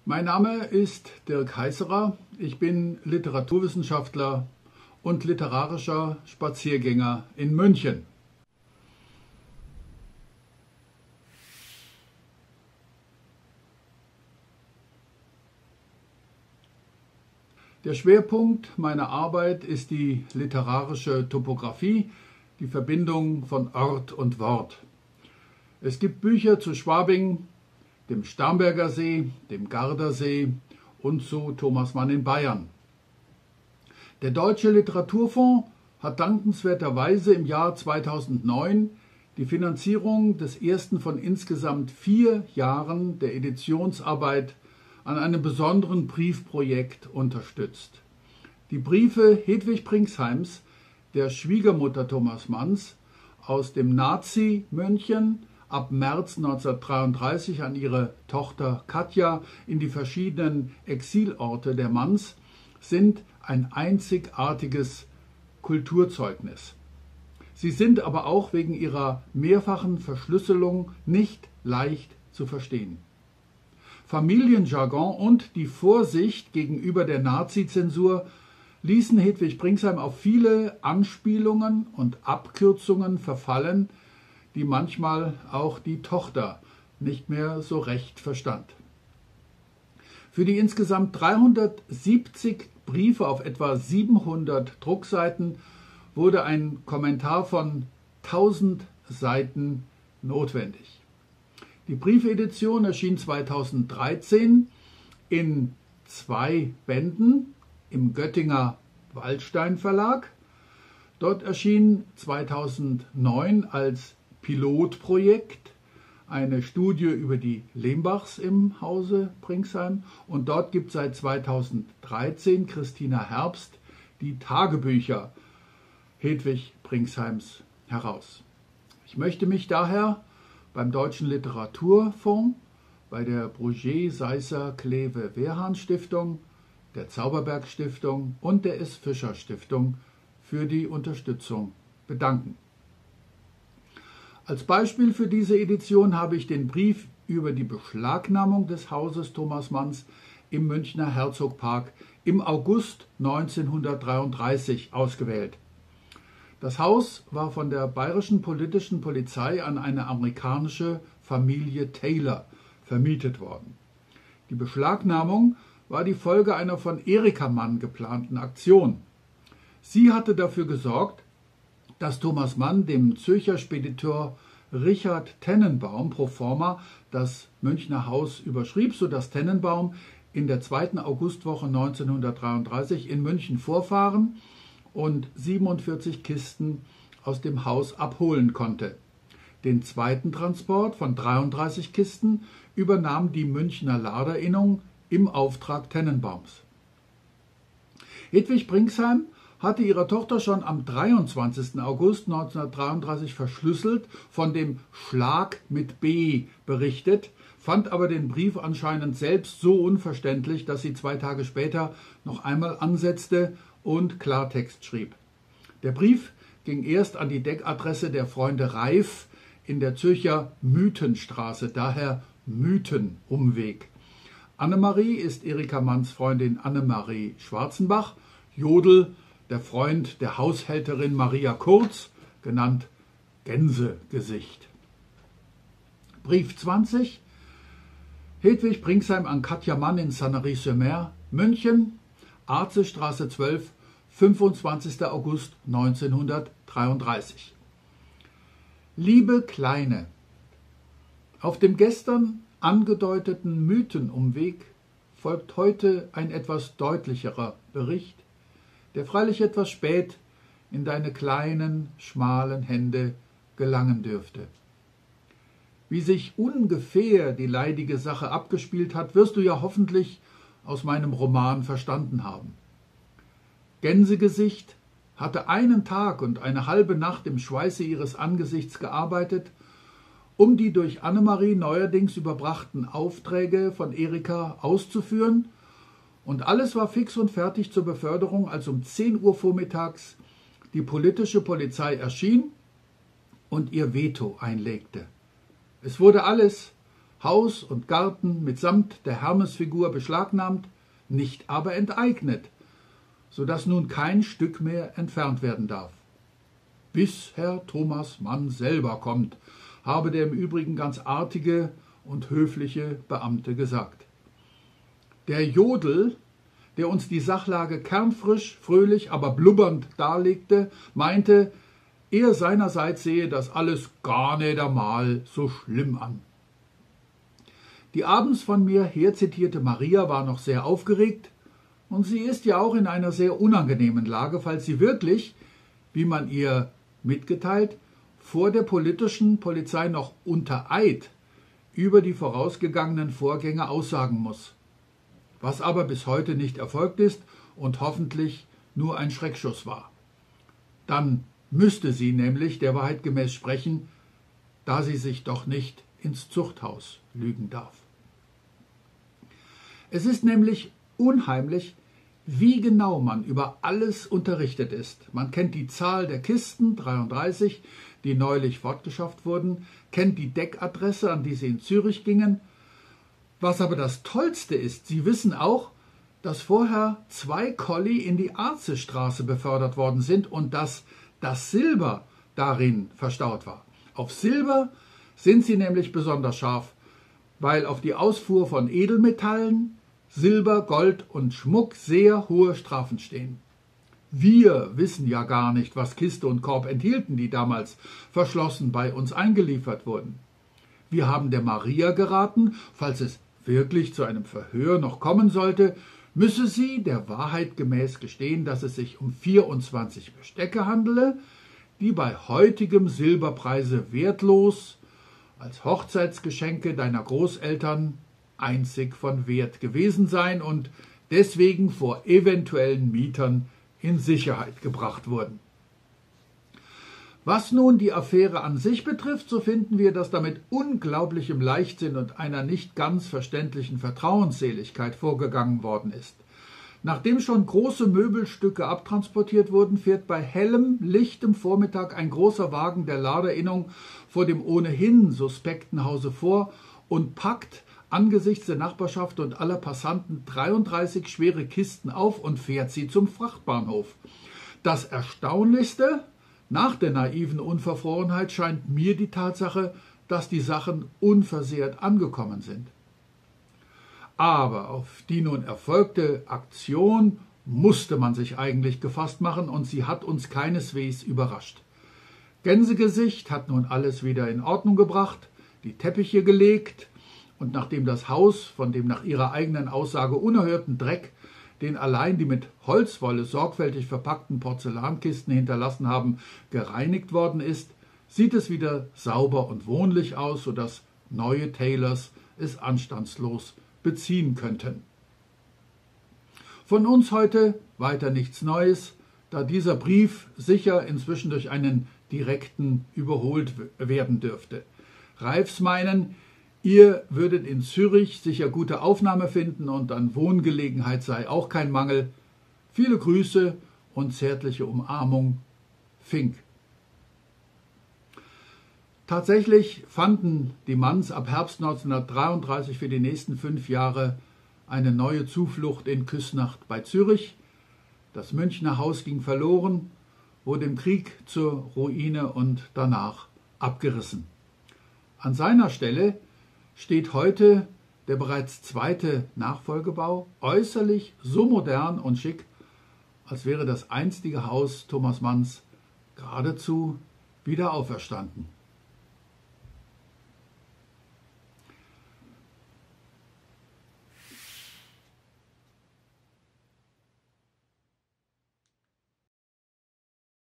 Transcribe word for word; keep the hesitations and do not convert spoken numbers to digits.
Mein Name ist Dirk Heißerer. Ich bin Literaturwissenschaftler und literarischer Spaziergänger in München. Der Schwerpunkt meiner Arbeit ist die literarische Topographie, die Verbindung von Ort und Wort. Es gibt Bücher zu Schwabing, dem Starnberger See, dem Gardasee und zu Thomas Mann in Bayern. Der Deutsche Literaturfonds hat dankenswerterweise im Jahr zweitausendneun die Finanzierung des ersten von insgesamt vier Jahren der Editionsarbeit an einem besonderen Briefprojekt unterstützt. Die Briefe Hedwig Pringsheim's, der Schwiegermutter Thomas Manns, aus dem Nazi-München ab März neunzehnhundertdreiunddreißig an ihre Tochter Katja in die verschiedenen Exilorte der Manns, sind ein einzigartiges Kulturzeugnis. Sie sind aber auch wegen ihrer mehrfachen Verschlüsselung nicht leicht zu verstehen. Familienjargon und die Vorsicht gegenüber der Nazi-Zensur ließen Hedwig Pringsheim auf viele Anspielungen und Abkürzungen verfallen, die manchmal auch die Tochter nicht mehr so recht verstand. Für die insgesamt dreihundertsiebzig Briefe auf etwa siebenhundert Druckseiten wurde ein Kommentar von tausend Seiten notwendig. Die Briefedition erschien zweitausenddreizehn in zwei Bänden im Göttinger Waldstein Verlag. Dort erschien zweitausendneun als Pilotprojekt eine Studie über die Lehmbachs im Hause Pringsheim und dort gibt seit zweitausenddreizehn Christina Herbst die Tagebücher Hedwig Pringsheims heraus. Ich möchte mich daher beim Deutschen Literaturfonds, bei der Bruger Seisser Kleve Wehrhahn Stiftung, der Zauberberg Stiftung und der S. Fischer Stiftung für die Unterstützung bedanken. Als Beispiel für diese Edition habe ich den Brief über die Beschlagnahmung des Hauses Thomas Manns im Münchner Herzogpark im August neunzehnhundertdreiunddreißig ausgewählt. Das Haus war von der bayerischen politischen Polizei an eine amerikanische Familie Taylor vermietet worden. Die Beschlagnahmung war die Folge einer von Erika Mann geplanten Aktion. Sie hatte dafür gesorgt, dass Thomas Mann dem Zürcher Spediteur Richard Tennenbaum pro forma das Münchner Haus überschrieb, sodass Tennenbaum in der zweiten Augustwoche neunzehnhundertdreiunddreißig in München vorfahren und siebenundvierzig Kisten aus dem Haus abholen konnte. Den zweiten Transport von dreiunddreißig Kisten übernahm die Münchner Laderinnung im Auftrag Tennenbaums. Hedwig Pringsheim hatte ihrer Tochter schon am dreiundzwanzigsten August neunzehnhundertdreiunddreißig verschlüsselt von dem Schlag mit B berichtet, fand aber den Brief anscheinend selbst so unverständlich, dass sie zwei Tage später noch einmal ansetzte und Klartext schrieb. Der Brief ging erst an die Deckadresse der Freunde Reif in der Zürcher Mythenstraße, daher Mythenumweg. Annemarie ist Erika Manns Freundin Annemarie Schwarzenbach, Jodl der Freund der Haushälterin Maria Kurz, genannt Gänsegesicht. Brief zwanzig, Hedwig Pringsheim an Katja Mann in Sanary-sur-Mer, München, Arzestraße zwölf, fünfundzwanzigster August neunzehnhundertdreiunddreißig. Liebe Kleine, auf dem gestern angedeuteten Mythenumweg folgt heute ein etwas deutlicherer Bericht, der freilich etwas spät in deine kleinen, schmalen Hände gelangen dürfte. Wie sich ungefähr die leidige Sache abgespielt hat, wirst du ja hoffentlich aus meinem Roman verstanden haben. Gänsegesicht hatte einen Tag und eine halbe Nacht im Schweiße ihres Angesichts gearbeitet, um die durch Annemarie neuerdings überbrachten Aufträge von Erika auszuführen, und alles war fix und fertig zur Beförderung, als um zehn Uhr vormittags die politische Polizei erschien und ihr Veto einlegte. Es wurde alles, Haus und Garten mitsamt der Hermesfigur beschlagnahmt, nicht aber enteignet, so dass nun kein Stück mehr entfernt werden darf. Bis Herr Thomas Mann selber kommt, habe der im Übrigen ganz artige und höfliche Beamte gesagt. Der Jodl, der uns die Sachlage kernfrisch, fröhlich, aber blubbernd darlegte, meinte, er seinerseits sehe das alles gar nicht einmal so schlimm an. Die abends von mir herzitierte Maria war noch sehr aufgeregt, und sie ist ja auch in einer sehr unangenehmen Lage, falls sie wirklich, wie man ihr mitgeteilt, vor der politischen Polizei noch unter Eid über die vorausgegangenen Vorgänge aussagen muss. Was aber bis heute nicht erfolgt ist und hoffentlich nur ein Schreckschuss war. Dann müsste sie nämlich der Wahrheit gemäß sprechen, da sie sich doch nicht ins Zuchthaus lügen darf. Es ist nämlich unheimlich, wie genau man über alles unterrichtet ist. Man kennt die Zahl der Kisten, dreiunddreißig, die neulich fortgeschafft wurden, kennt die Deckadresse, an die sie in Zürich gingen. Was aber das Tollste ist, sie wissen auch, dass vorher zwei Kolli in die Arzestraße befördert worden sind und dass das Silber darin verstaut war. Auf Silber sind sie nämlich besonders scharf, weil auf die Ausfuhr von Edelmetallen, Silber, Gold und Schmuck sehr hohe Strafen stehen. Wir wissen ja gar nicht, was Kiste und Korb enthielten, die damals verschlossen bei uns eingeliefert wurden. Wir haben der Maria geraten, falls es wirklich zu einem Verhör noch kommen sollte, müsse sie der Wahrheit gemäß gestehen, dass es sich um vierundzwanzig Bestecke handele, die bei heutigem Silberpreise wertlos, als Hochzeitsgeschenke deiner Großeltern einzig von Wert gewesen seien und deswegen vor eventuellen Mietern in Sicherheit gebracht wurden. Was nun die Affäre an sich betrifft, so finden wir, dass damit unglaublichem Leichtsinn und einer nicht ganz verständlichen Vertrauensseligkeit vorgegangen worden ist. Nachdem schon große Möbelstücke abtransportiert wurden, fährt bei hellem, lichtem Vormittag ein großer Wagen der Laderinnung vor dem ohnehin suspekten Hause vor und packt angesichts der Nachbarschaft und aller Passanten dreiunddreißig schwere Kisten auf und fährt sie zum Frachtbahnhof. Das Erstaunlichste nach der naiven Unverfrorenheit scheint mir die Tatsache, dass die Sachen unversehrt angekommen sind. Aber auf die nun erfolgte Aktion musste man sich eigentlich gefasst machen und sie hat uns keineswegs überrascht. Gänsegesicht hat nun alles wieder in Ordnung gebracht, die Teppiche gelegt, und nachdem das Haus von dem nach ihrer eigenen Aussage unerhörten Dreck, den allein die mit Holzwolle sorgfältig verpackten Porzellankisten hinterlassen haben, gereinigt worden ist, sieht es wieder sauber und wohnlich aus, sodass neue Taylors es anstandslos beziehen könnten. Von uns heute weiter nichts Neues, da dieser Brief sicher inzwischen durch einen direkten überholt werden dürfte. Reifs meinen, ihr würdet in Zürich sicher gute Aufnahme finden und an Wohngelegenheit sei auch kein Mangel. Viele Grüße und zärtliche Umarmung, Fink. Tatsächlich fanden die Manns ab Herbst neunzehnhundertdreiunddreißig für die nächsten fünf Jahre eine neue Zuflucht in Küsnacht bei Zürich. Das Münchner Haus ging verloren, wurde im Krieg zur Ruine und danach abgerissen. An seiner Stelle steht heute der bereits zweite Nachfolgebau, äußerlich so modern und schick, als wäre das einstige Haus Thomas Manns geradezu wieder auferstanden.